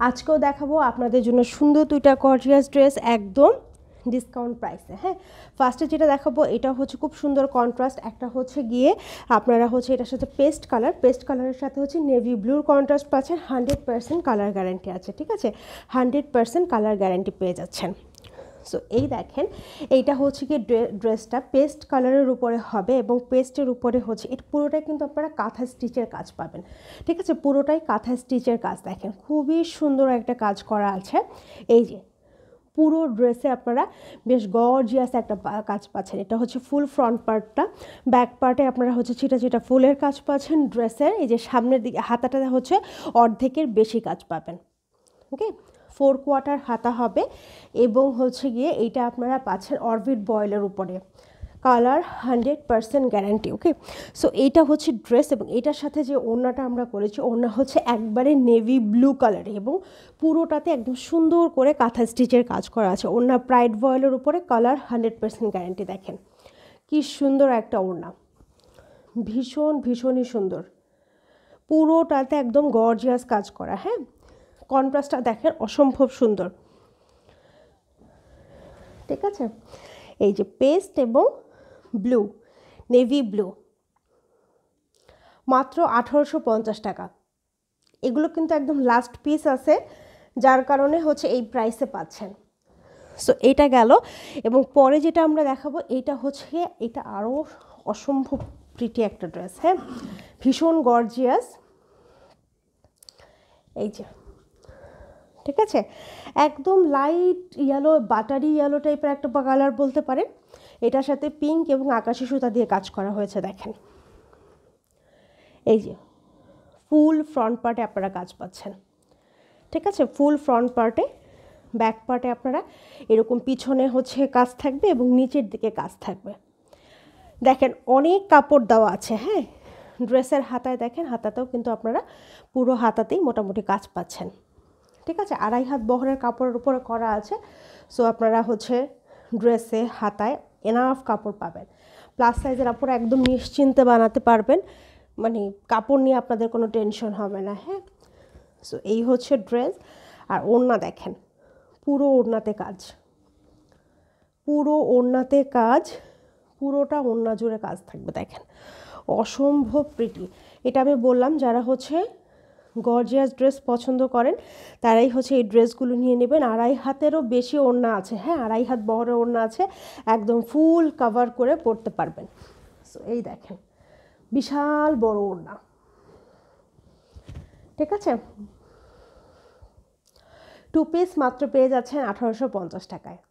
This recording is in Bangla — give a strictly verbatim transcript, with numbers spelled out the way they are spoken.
আজকেও দেখাবো আপনাদের জন্য সুন্দর দুইটা গর্জিয়াস ড্রেস একদম ডিসকাউন্ট প্রাইসে। হ্যাঁ, ফার্স্টে যেটা দেখাবো এটা হচ্ছে খুব সুন্দর কন্ট্রাস্ট, একটা হচ্ছে গিয়ে আপনারা হচ্ছে এটার সাথে পেস্ট কালার, পেস্ট কালারের সাথে হচ্ছে নেভি ব্লুর কন্ট্রাস্ট পাচ্ছেন, হান্ড্রেড পার্সেন্ট কালার গ্যারান্টি আছে। ঠিক আছে, হান্ড্রেড পার্সেন্ট কালার গ্যারান্টি পেয়ে যাচ্ছেন। সো এই দেখেন এইটা হচ্ছে কি ড্রেসটা পেস্ট কালারের উপরে হবে এবং পেস্টের উপরে হচ্ছে এটা পুরোটাই কিন্তু আপনারা কাঁথা স্টিচের কাজ পাবেন। ঠিক আছে, পুরোটাই কাঁথা স্টিচের কাজ। দেখেন খুবই সুন্দর একটা কাজ করা আছে। এই যে পুরো ড্রেসে আপনারা বেশ গর্জিয়াস একটা কাজ পাচ্ছেন। এটা হচ্ছে ফুল ফ্রন্ট পার্টটা, ব্যাক পার্টে আপনারা হচ্ছে ছিটা ছিটা ফুলের কাজ পাচ্ছেন ড্রেসের। এই যে সামনের দিকে হাতাটা হচ্ছে অর্ধেকের বেশি কাজ পাবেন। ওকে, ফোর কোয়ার্টার হাতা হবে এবং হচ্ছে গিয়ে এইটা আপনারা পাচ্ছেন অরবিট বয়েলের উপরে, colour hundred percent guarantee. Okay, so এইটা হচ্ছে ড্রেস এবং এটার সাথে যে ওড়নাটা আমরা করেছি ওড়না হচ্ছে একবারে নেভি ব্লু কালারে এবং পুরোটাতে একদম সুন্দর করে কাঁথা স্টিচের কাজ করা আছে। ওড়না প্রাইড বয়েলের উপরে, কালার হান্ড্রেড পারসেন্ট গ্যারান্টি। দেখেন কি সুন্দর একটা ওড়না, ভীষণ ভীষণই সুন্দর, পুরোটাতে একদম গর্জিয়াস কাজ করা। হ্যাঁ, কন্ট্রাস্টটা দেখেন অসম্ভব সুন্দর। ঠিক আছে, এই যে পেস্ট এবং ব্লু, নেভি ব্লু, মাত্র আঠারোশো পঞ্চাশ টাকা। এগুলো কিন্তু একদম লাস্ট পিস আছে, যার কারণে হচ্ছে এই প্রাইসে পাচ্ছেন। সো এটা গেল এবং পরে যেটা আমরা দেখাবো এটা হচ্ছে এটা আরও অসম্ভব প্রিটি একটা ড্রেস। হ্যাঁ, ভীষণ গর্জিয়াস। এই যে ঠিক আছে, একদম লাইট ইয়েলো, বাটারি ইয়েলো টাইপের একটা কালার বলতে পারেন। এটার সাথে পিঙ্ক এবং আকাশি সুতা দিয়ে কাজ করা হয়েছে। দেখেন এই যে ফুল ফ্রন্ট পার্টে আপনারা কাজ পাচ্ছেন। ঠিক আছে, ফুল ফ্রন্ট পার্টে, ব্যাক পার্টে আপনারা এরকম পিছনে হচ্ছে কাজ থাকবে এবং নিচের দিকে কাজ থাকবে। দেখেন অনেক কাপড় দেওয়া আছে। হ্যাঁ, ড্রেসের হাতায় দেখেন, হাতাতেও কিন্তু আপনারা পুরো হাতাতেই মোটামুটি কাজ পাচ্ছেন। ঠিক আছে, আড়াই হাত বহরের কাপড়ের উপরে করা আছে। সো আপনারা হচ্ছে ড্রেসে হাতায় এনাফ কাপড় পাবেন। প্লাস সাইজের আপনারা একদম নিশ্চিন্তে বানাতে পারবেন, মানে কাপড় নিয়ে আপনাদের কোনো টেনশন হবে না। হ্যাঁ, সো এই হচ্ছে ড্রেস। আর ওড়না দেখেন, পুরো ওড়নাতে কাজ, পুরো ওড়নাতে কাজ, পুরোটা ওড়না জুড়ে কাজ থাকবে। দেখেন অসম্ভব প্রিটি। এটা আমি বললাম যারা হচ্ছে গর্জিয়াস ড্রেস পছন্দ করেন তারাই হচ্ছে এই ড্রেসগুলো নিয়ে নেবেন। আড়াই হাতেরও বেশি ওড়না আছে। হ্যাঁ, আড়াই হাত বহরের ওড়না আছে, একদম ফুল কভার করে পরতে পারবেন। সো এই দেখেন বিশাল বড় ওড়না। ঠিক আছে, টু পিস মাত্র পেয়ে যাচ্ছেন আঠারোশো পঞ্চাশ টাকায়।